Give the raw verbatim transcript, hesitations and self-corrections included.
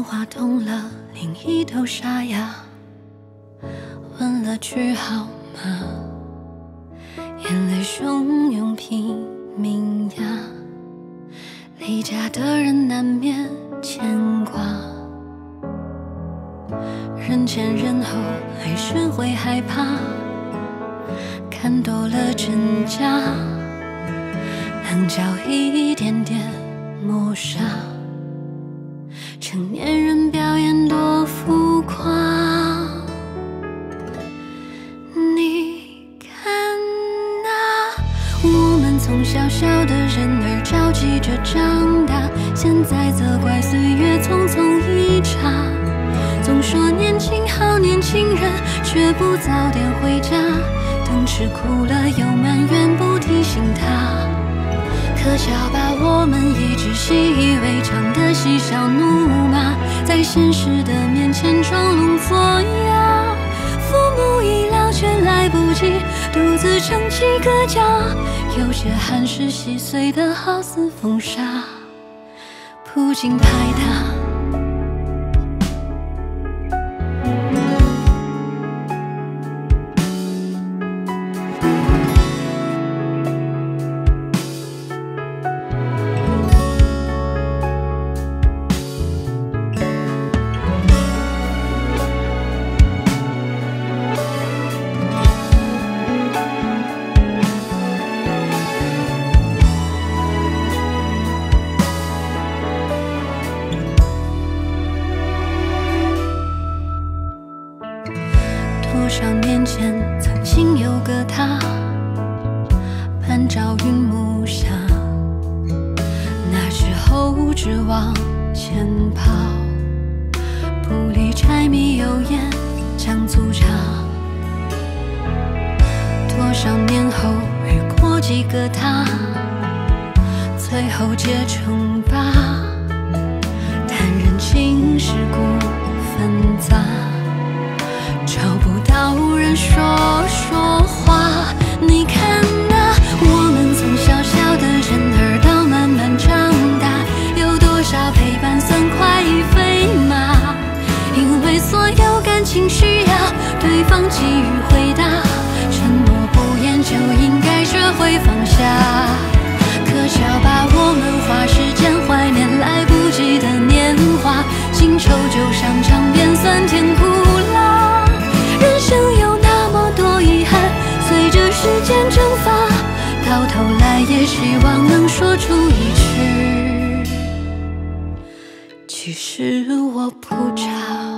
电话通了另一头沙哑，问了句好吗？眼泪汹涌拼命呀，离家的人难免牵挂。人前人后还是会害怕，看多了真假，棱角一点点磨砂。成年人表演多浮夸，你看啊，我们从小小的人儿着急着长大，现在责怪岁月匆匆一刹。总说年轻好年轻人，却不早点回家，等吃苦了又埋怨不提醒他。可笑吧，我们一直习以为常的嬉笑怒骂，在现实的面前装聋作哑。父母已老却来不及独自撑起个家，有些汗是细碎的好似风沙，不禁拍打。多少年前曾经有个他，半朝云暮下，那时候只往前跑，不理柴米油盐酱醋茶。多少年后遇过几个他，最后结成疤，但人情世故纷杂，找不到人说说话。你看啊，我们从小小的人儿到慢慢长大，有多少陪伴算快意飞马？因为所有感情需要对方给予回答，沉默不言就应该学会放下。可笑吧，我们花时间怀念来不及的年华，新仇旧伤尝遍酸甜苦辣。人生有那么多遗憾，随着时间蒸发，到头来也希望能说出一句，其实我不差。